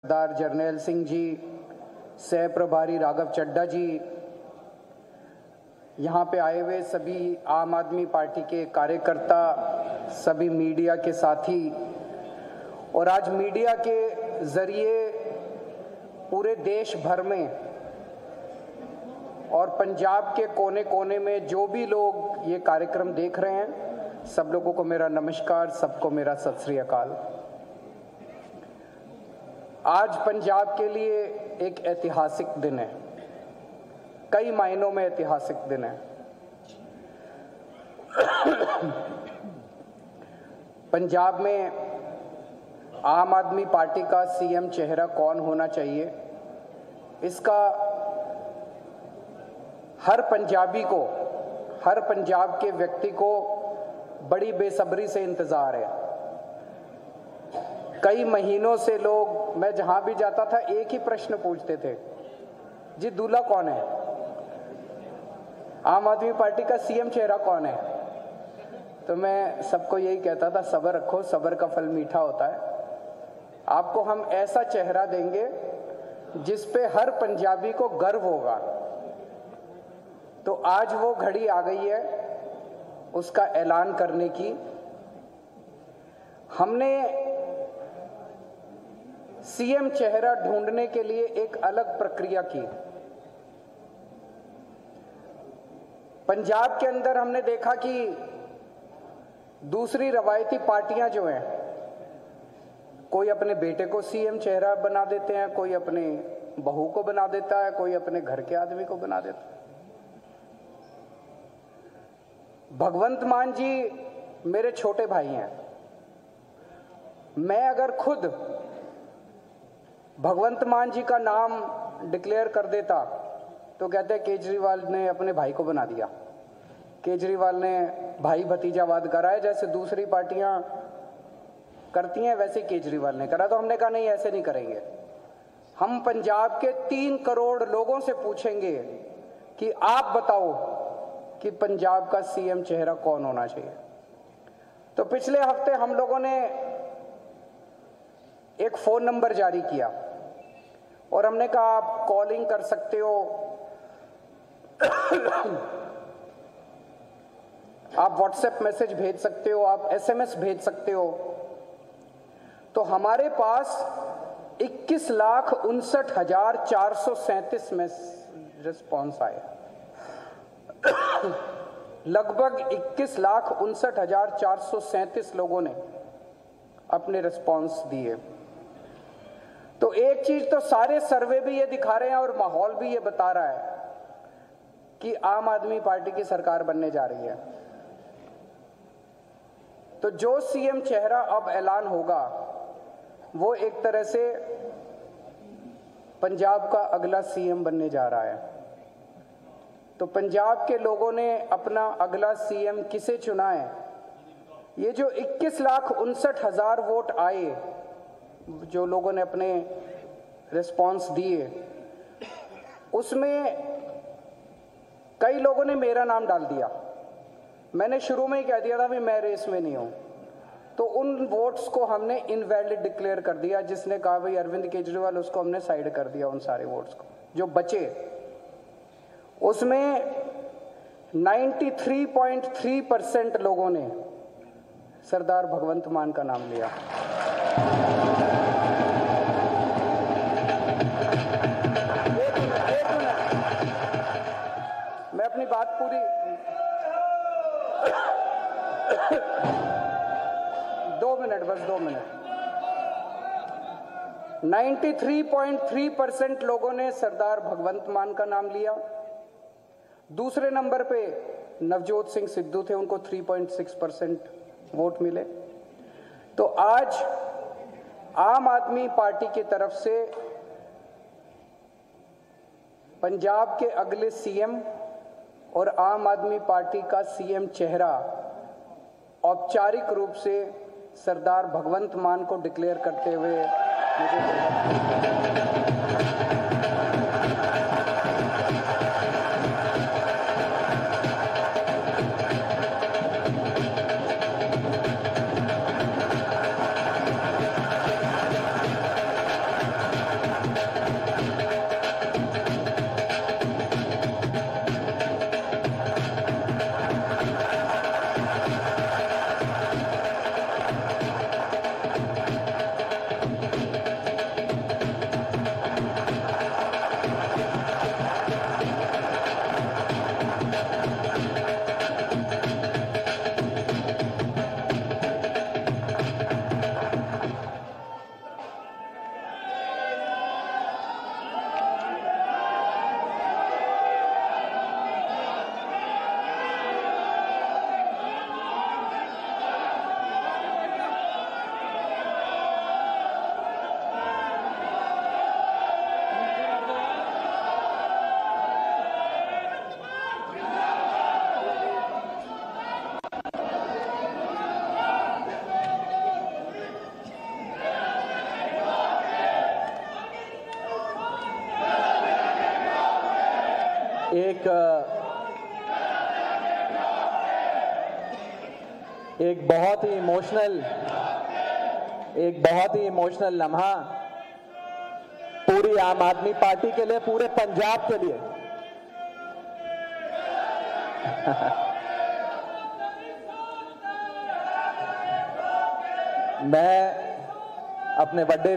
सरदार जर्नैल सिंह जी, सह प्रभारी राघव चड्ढा जी, यहाँ पे आए हुए सभी आम आदमी पार्टी के कार्यकर्ता, सभी मीडिया के साथी, और आज मीडिया के जरिए पूरे देश भर में और पंजाब के कोने कोने में जो भी लोग ये कार्यक्रम देख रहे हैं, सब लोगों को मेरा नमस्कार, सबको मेरा सत श्री अकाल। आज पंजाब के लिए एक ऐतिहासिक दिन है, कई मायनों में ऐतिहासिक दिन है। पंजाब में आम आदमी पार्टी का सीएम चेहरा कौन होना चाहिए, इसका हर पंजाबी को, हर पंजाब के व्यक्ति को बड़ी बेसब्री से इंतजार है। कई महीनों से लोग, मैं जहां भी जाता था एक ही प्रश्न पूछते थे, जी दूल्हा कौन है, आम आदमी पार्टी का सीएम चेहरा कौन है। तो मैं सबको यही कहता था, सब्र रखो, सब्र का फल मीठा होता है। आपको हम ऐसा चेहरा देंगे जिस पे हर पंजाबी को गर्व होगा। तो आज वो घड़ी आ गई है उसका ऐलान करने की। हमने सीएम चेहरा ढूंढने के लिए एक अलग प्रक्रिया की। पंजाब के अंदर हमने देखा कि दूसरी रवायती पार्टियां जो हैं, कोई अपने बेटे को सीएम चेहरा बना देते हैं, कोई अपने बहू को बना देता है, कोई अपने घर के आदमी को बना देता है। भगवंत मान जी मेरे छोटे भाई हैं। मैं अगर खुद भगवंत मान जी का नाम डिक्लेयर कर देता तो कहते हैं केजरीवाल ने अपने भाई को बना दिया, केजरीवाल ने भाई भतीजावाद करा है, जैसे दूसरी पार्टियां करती हैं वैसे केजरीवाल ने करा। तो हमने कहा नहीं, ऐसे नहीं करेंगे। हम पंजाब के 3 करोड़ लोगों से पूछेंगे कि आप बताओ कि पंजाब का सीएम चेहरा कौन होना चाहिए। तो पिछले हफ्ते हम लोगों ने एक फोन नंबर जारी किया और हमने कहा आप कॉलिंग कर सकते हो, आप व्हाट्सएप मैसेज भेज सकते हो, आप एसएमएस भेज सकते हो। तो हमारे पास 21,59,437 में रिस्पॉन्स आए। लगभग 21,59,437 लोगों ने अपने रिस्पॉन्स दिए। तो एक चीज तो सारे सर्वे भी ये दिखा रहे हैं और माहौल भी ये बता रहा है कि आम आदमी पार्टी की सरकार बनने जा रही है। तो जो सीएम चेहरा अब ऐलान होगा वो एक तरह से पंजाब का अगला सीएम बनने जा रहा है। तो पंजाब के लोगों ने अपना अगला सीएम किसे चुना है, ये जो 21,59,000 वोट आए, जो लोगों ने अपने रिस्पॉन्स दिए, उसमें कई लोगों ने मेरा नाम डाल दिया। मैंने शुरू में ही कह दिया था भी मैं रेस में नहीं हूं। तो उन वोट्स को हमने इनवैलिड डिक्लेयर कर दिया। जिसने कहा भाई अरविंद केजरीवाल, उसको हमने साइड कर दिया। उन सारे वोट्स को जो बचे, उसमें 93.3% लोगों ने सरदार भगवंत मान का नाम लिया। मैं अपनी बात पूरी 2 मिनट, बस 2 मिनट। 93.3% लोगों ने सरदार भगवंत मान का नाम लिया। दूसरे नंबर पे नवजोत सिंह सिद्धू थे, उनको 3.6% वोट मिले। तो आज आम आदमी पार्टी की तरफ से पंजाब के अगले सीएम और आम आदमी पार्टी का सीएम चेहरा औपचारिक रूप से सरदार भगवंत मान को डिक्लेयर करते हुए मुझे एक बहुत ही इमोशनल लम्हा पूरी आम आदमी पार्टी के लिए, पूरे पंजाब के लिए। मैं अपने ਵੱਡੇ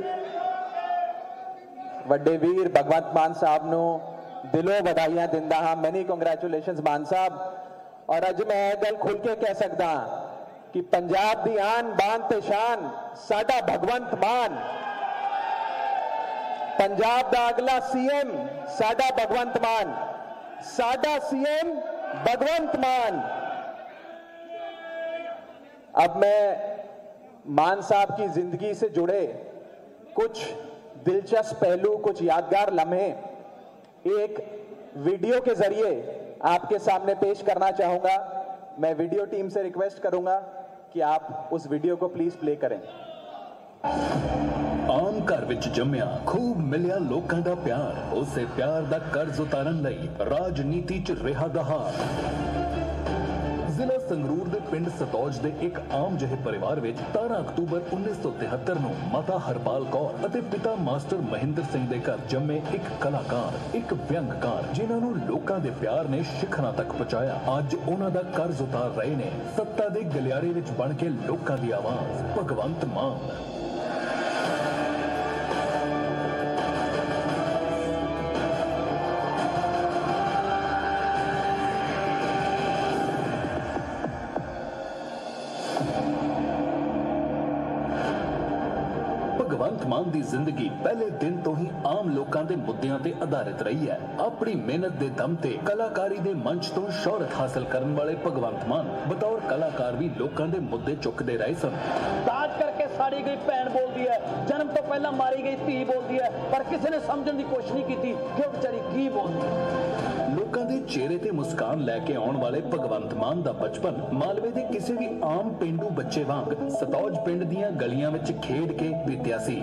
ਵੀਰ ਭਗਵੰਤ ਮਾਨ ਸਾਹਿਬ ਨੂੰ ਦਿਲੋਂ ਵਧਾਈਆਂ ਦਿੰਦਾ ਹਾਂ। ਮੈਨੀ ਕੰਗ੍ਰੈਚੁਲੇਸ਼ਨਸ ਮਾਨ ਸਾਹਿਬ। और अज मैं यह गल खुल के कह सकता कि पंजाब दी आन बान ते शान साडा भगवंत मान, पंजाब दा अगला सीएम साडा भगवंत मान, साडा सीएम भगवंत मान। अब मैं मान साहब की जिंदगी से जुड़े कुछ दिलचस्प पहलू, कुछ यादगार लम्हे एक वीडियो के जरिए आपके सामने पेश करना चाहूंगा। मैं वीडियो टीम से रिक्वेस्ट करूंगा कि आप उस वीडियो को प्लीज प्ले करें। आम घर विच जम्मिया खूब मिलिया लोकां दा प्यार, उसे प्यार दा कर्ज उतारन लई राजनीति च रिहा दहार। जिला संगरूर दे पिंड सतौज दे एक आम जहे परिवार विच 13 अक्तूबर 1973 ਨੂੰ ਮਾਤਾ ਹਰਪਾਲ ਕੌਰ ਅਤੇ ਪਿਤਾ ਮਾਸਟਰ ਮਹਿੰਦਰ ਸਿੰਘ ਦੇ ਘਰ ਜੰਮੇ ਇੱਕ ਕਲਾਕਾਰ, ਇੱਕ ਵਿਅੰਗਕਾਰ, ਜਿਨ੍ਹਾਂ ਨੂੰ ਲੋਕਾਂ ਦੇ ਪਿਆਰ ਨੇ ਸਿਖਰਾਂ ਤੱਕ ਪਹੁੰਚਾਇਆ। ਅੱਜ ਉਹਨਾਂ ਦਾ ਕਰਜ਼ ਉਤਾਰ ਰਹੇ ਨੇ ਸੱਤਾ ਦੇ ਗਲਿਆਰੇ ਵਿੱਚ ਬਣ ਕੇ ਲੋਕਾਂ ਦੀ ਆਵਾਜ਼ ਭਗਵੰਤ ਮਾਨ। ਭਗਵੰਤ ਮਾਨ ਦੀ ਜ਼ਿੰਦਗੀ ਪਹਿਲੇ ਦਿਨ ਤੋਂ ਹੀ ਆਮ ਲੋਕਾਂ ਦੇ ਮੁੱਦਿਆਂ ਤੇ ਆਧਾਰਿਤ ਰਹੀ ਹੈ। ਆਪਣੀ ਮਿਹਨਤ ਦੇ ਦਮ ਤੇ ਕਲਾਕਾਰੀ ਦੇ ਮੰਚ ਤੋਂ ਸ਼ੋਹਰਤ ਹਾਸਲ ਕਰਨ ਵਾਲੇ ਭਗਵੰਤ ਮਾਨ ਬਤੌਰ ਕਲਾਕਾਰ ਵੀ ਲੋਕਾਂ ਦੇ ਮੁੱਦੇ ਚੁੱਕਦੇ ਰਹੇ ਸਨ। ਦਾਜ ਕਰਕੇ ਸਾੜੀ ਗਈ ਭੈਣ ਬੋਲਦੀ ਹੈ, ਜਨਮ ਤੋਂ ਪਹਿਲਾਂ ਮਾਰੀ ਗਈ ਧੀ ਬੋਲਦੀ ਹੈ, ਪਰ ਕਿਸੇ ਨੇ ਸਮਝਣ ਦੀ ਕੋਸ਼ਿਸ਼ ਨਹੀਂ ਕੀਤੀ ਕਿ ਉਹ ਵਿਚਾਰੀ ਕੀ ਬੋਲਦੀ ਹੈ। ਲੋਕਾਂ ਦੇ ਚਿਹਰੇ ਤੇ ਮੁਸਕਾਨ ਲੈ ਕੇ ਆਉਣ ਵਾਲੇ ਭਗਵੰਤ ਮਾਨ ਦਾ ਬਚਪਨ ਮਾਲਵੇ ਦੇ ਕਿਸੇ ਵੀ ਆਮ ਪਿੰਡੂ ਬੱਚੇ ਵਾਂਗ ਸਤੌਜ ਪਿੰਡ ਦੀਆਂ ਗਲੀਆਂ ਵਿੱਚ ਖੇਡ ਕੇ ਬੀਤਿਆ ਸੀ।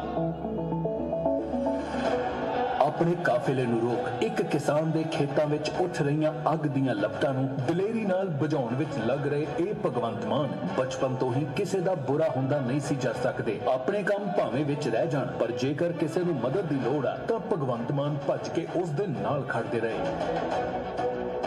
ਆਪਣੇ ਕਾਫਿਲੇ ਨੂੰ ਰੋਕ ਇੱਕ ਕਿਸਾਨ ਦੇ ਖੇਤਾਂ ਵਿੱਚ ਉੱਠ ਰਹੀਆਂ ਅੱਗ ਦੀਆਂ ਲਪਟਾਂ ਨੂੰ ਦਲੇਰੀ ਨਾਲ ਬੁਝਾਉਣ ਵਿੱਚ ਲੱਗ ਰਹੇ ਇਹ ਭਗਵੰਤ ਮਾਨ ਬਚਪਨ ਤੋਂ ਹੀ ਕਿਸੇ ਦਾ ਬੁਰਾ ਹੁੰਦਾ ਨਹੀਂ ਸੀ ਜਰ ਸਕਦੇ। ਆਪਣੇ ਕੰਮ ਭਾਵੇਂ ਵਿੱਚ ਰਹਿ ਜਾਣ, ਪਰ ਜੇਕਰ ਕਿਸੇ ਨੂੰ ਮਦਦ ਦੀ ਲੋੜ ਆ ਤਾਂ ਭਗਵੰਤ ਮਾਨ ਭੱਜ ਕੇ ਉਸ ਦੇ ਨਾਲ ਖੜਦੇ ਰਹੇ।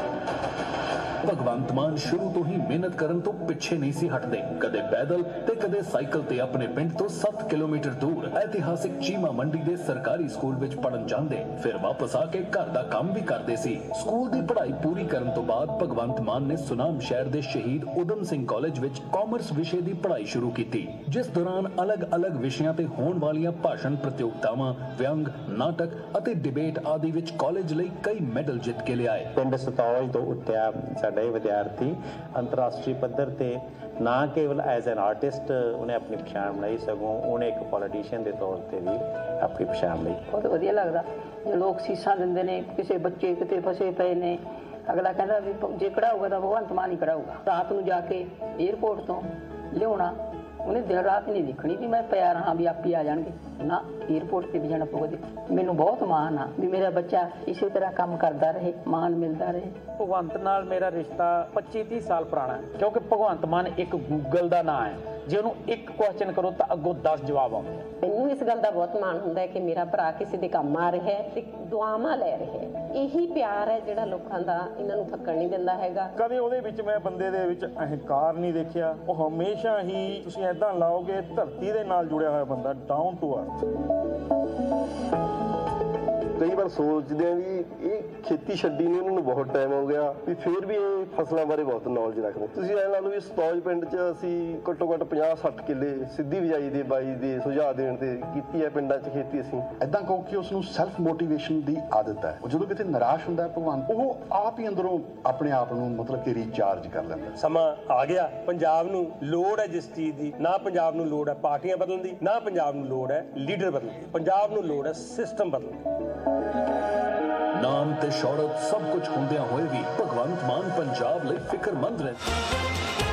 ਭਗਵੰਤ ਮਾਨ ਸ਼ੁਰੂ ਤੋਂ ਹੀ ਮਿਹਨਤ ਕਰਨ ਤੋਂ ਪਿੱਛੇ ਨਹੀਂ ਸੀ ਹਟਦੇ। ਕਦੇ ਪੈਦਲ ਤੇ ਕਦੇ ਸਾਈਕਲ ਤੇ ਆਪਣੇ ਪਿੰਡ ਤੋਂ 7 ਕਿਲੋਮੀਟਰ ਦੂਰ ਇਤਿਹਾਸਿਕ ਚੀਮਾ ਮੰਡੀ ਦੇ ਸਰਕਾਰੀ ਸਕੂਲ ਵਿੱਚ ਪੜ੍ਹਨ ਜਾਂਦੇ, ਫਿਰ ਵਾਪਸ ਆ ਕੇ ਘਰ ਦਾ ਕੰਮ ਵੀ ਕਰਦੇ ਸੀ। ਸਕੂਲ ਦੀ ਪੜ੍ਹਾਈ ਪੂਰੀ ਕਰਨ ਤੋਂ ਬਾਅਦ ਭਗਵੰਤ ਮਾਨ ਨੇ ਸੁਨਾਮ ਸ਼ਹਿਰ ਦੇ ਸ਼ਹੀਦ ਊਧਮ ਸਿੰਘ ਕਾਲਜ ਵਿੱਚ ਕਾਮਰਸ ਵਿਸ਼ੇ ਦੀ ਪੜ੍ਹਾਈ ਸ਼ੁਰੂ ਕੀਤੀ, ਜਿਸ ਦੌਰਾਨ ਅਲੱਗ-ਅਲੱਗ ਵਿਸ਼ਿਆਂ ਤੇ ਹੋਣ ਵਾਲੀਆਂ ਭਾਸ਼ਣ ਪ੍ਰਤੀਯੋਗਤਾਵਾਂ, ਵਿਅੰਗ, ਨਾਟਕ ਅਤੇ ਡਿਬੇਟ ਆਦਿ ਵਿੱਚ ਕਾਲਜ ਲਈ ਕਈ ਮੈਡਲ ਜਿੱਤ ਕੇ ਲਿਆਏ। ਪਿੰਡ ਸਤੌਜ ਤੋਂ ਉੱਠਿਆ ਸਾਡਾ ਇਹ ਵਿਦਿਆਰਥੀ ਅੰਤਰਰਾਸ਼ਟਰੀ ਪੱਧਰ ਤੇ ਨਾ ਕੇਵਲ ਐਜ਼ ਐਨ ਆਰਟਿਸਟ ਉਹਨੇ ਆਪਣੀ ਪਛਾਣ ਬਣਾਈ, ਸਗੋਂ ਉਹਨੇ ਇੱਕ ਪੋਲੀਟੀਸ਼ੀਅਨ ਦੇ ਤੌਰ ਤੇ ਵੀ ਆਪਣੀ ਪਛਾਣ ਬਣਾਈ। ਬਹੁਤ ਵਧੀਆ ਲੱਗਦਾ ਜੇ ਲੋਕ ਸੀਸਾਂ ਦਿੰਦੇ ਨੇ, ਕਿਸੇ ਬੱਚੇ ਕਿਤੇ ਫਸੇ ਪਏ ਨੇ, ਅਗਲਾ ਕਹਿੰਦਾ ਵੀ ਜੇ ਕਢਾਊਗਾ ਤਾਂ ਭਗਵੰਤ ਮਾਨ ਹੀ ਕਢਾਊਗਾ। ਰਾਤ ਨੂੰ ਜਾ ਕੇ ਏਅਰਪੋਰਟ ਤੋਂ ਲਿਆਉਣਾ, ਉਹਨੇ ਦਿਨ ਰਾਤ ਨਹੀਂ ਦੇਖਣੀ ਵੀ ਮੈਂ ਪਿਆ ਰਹਾ ਵੀ ਆਪੀ ਆ ਜਾਣਗੇ, ਨਾ ਏਅਰਪੋਰਟ ਤੇ ਵੀ ਜਾਣਾ ਪਊਗਾ। ਮੈਨੂੰ ਬਹੁਤ ਮਾਣ ਆ ਵੀ ਮੇਰਾ ਬੱਚਾ ਇਸੇ ਤਰ੍ਹਾਂ ਕੰਮ ਕਰਦਾ ਰਹੇ, ਮਾਣ ਮਿਲਦਾ ਰਹੇ। ਭਗਵੰਤ ਨਾਲ ਮੇਰਾ ਰਿਸ਼ਤਾ 25-30 ਸਾਲ ਪੁਰਾਣਾ ਹੈ, ਕਿਉਂਕਿ ਭਗਵੰਤ ਮਾਨ ਇੱਕ ਗੂਗਲ ਦਾ ਨਾਂ ਹੈ। ਜੇ ਉਹਨੂੰ ਇੱਕ ਕੁਐਸਚਨ ਕਰੋ ਤਾਂ ਅੱਗੋਂ 10 ਜਵਾਬ ਆਉਂਦੇ ਆ। ਮੈਨੂੰ ਇਸ ਗੱਲ ਦਾ ਬਹੁਤ ਮਾਣ ਹੁੰਦਾ ਹੈ ਕਿ ਮੇਰਾ ਭਰਾ ਕਿਸੇ ਦੇ ਕੰਮ ਆ ਰਿਹਾ ਹੈ ਤੇ ਦੁਆਵਾਂ ਲੈ ਰਿਹਾ ਹੈ। ਇਹੀ ਪਿਆਰ ਹੈ ਜਿਹੜਾ ਲੋਕਾਂ ਦਾ ਇਹਨਾਂ ਨੂੰ ਥੱਕਣ ਨਹੀਂ ਦਿੰਦਾ ਹੈਗਾ। ਕਦੇ ਉਹਦੇ ਵਿੱਚ ਮੈਂ ਬੰਦੇ ਦੇ ਵਿੱਚ ਅਹੰਕਾਰ ਨਹੀਂ ਦੇਖਿਆ। ਉਹ ਹਮੇਸ਼ਾ ਹੀ ਤੁਸੀਂ ਏਦਾਂ ਲਾਓਗੇ ਧਰਤੀ ਦੇ ਨਾਲ ਜੁੜਿਆ ਹੋਇਆ ਬੰਦਾ, ਡਾਊਨ ਟੂ ਅਰਥ। ਕਈ ਵਾਰ ਸੋਚਦੇ ਆ ਵੀ ਇਹ ਖੇਤੀ ਛੱਡੀ ਨੂੰ ਇਹਨਾਂ ਨੂੰ ਬਹੁਤ ਟਾਈਮ ਹੋ ਗਿਆ, ਵੀ ਫਿਰ ਵੀ ਇਹ ਫਸਲਾਂ ਬਾਰੇ ਬਹੁਤ ਨੌਲੇਜ ਰੱਖਦੇ। ਤੁਸੀਂ ਐਂ ਲਾ ਲਓ ਵੀ ਸਤੌਜ ਪਿੰਡ 'ਚ ਅਸੀਂ ਘੱਟੋ ਘੱਟ 50-60 ਕਿੱਲੇ ਸਿੱਧੀ ਬਿਜਾਈ ਦੇ ਬਾਈ ਦੇ ਸੁਝਾਅ ਦੇਣ ਤੇ ਕੀਤੀ ਹੈ ਪਿੰਡਾਂ 'ਚ ਖੇਤੀ ਅਸੀਂ। ਏਦਾਂ ਕਹੋ ਕਿ ਉਸ ਨੂੰ ਸੈਲਫ ਮੋਟੀਵੇਸ਼ਨ ਦੀ ਆਦਤ ਹੈ। ਉਹ ਜਦੋਂ ਕਿਤੇ ਨਿਰਾਸ਼ ਹੁੰਦਾ ਹੈ ਭਗਵੰਤ, ਉਹ ਆਪ ਹੀ ਅੰਦਰੋਂ ਆਪਣੇ ਆਪ ਨੂੰ ਮਤਲਬ ਕਿ ਰੀਚਾਰਜ ਕਰ ਲੈਂਦਾ। ਸਮਾਂ ਆ ਗਿਆ, ਪੰਜਾਬ ਨੂੰ ਲੋੜ ਹੈ ਜਿਸ ਚੀਜ਼ ਦੀ, ਨਾ ਪੰਜਾਬ ਨੂੰ ਲੋੜ ਹੈ ਪਾਰਟੀਆਂ ਬਦਲਣ ਦੀ, ਨਾ ਪੰਜਾਬ ਨੂੰ ਲੋੜ ਹੈ ਲੀਡਰ ਬਦਲਣ ਦੀ, ਪੰਜਾਬ ਨੂੰ ਲੋੜ ਹੈ ਸਿਸਟਮ ਬਦਲਣ ਦੀ। ਨਾਮ ਤੇ ਸ਼ੌਹਰਤ ਸਭ ਕੁਝ ਹੁੰਦਿਆਂ ਹੋਏ ਵੀ ਭਗਵੰਤ ਮਾਨ ਪੰਜਾਬ ਲਈ ਫਿਕਰਮੰਦ ਰਹਿੰਦੇ।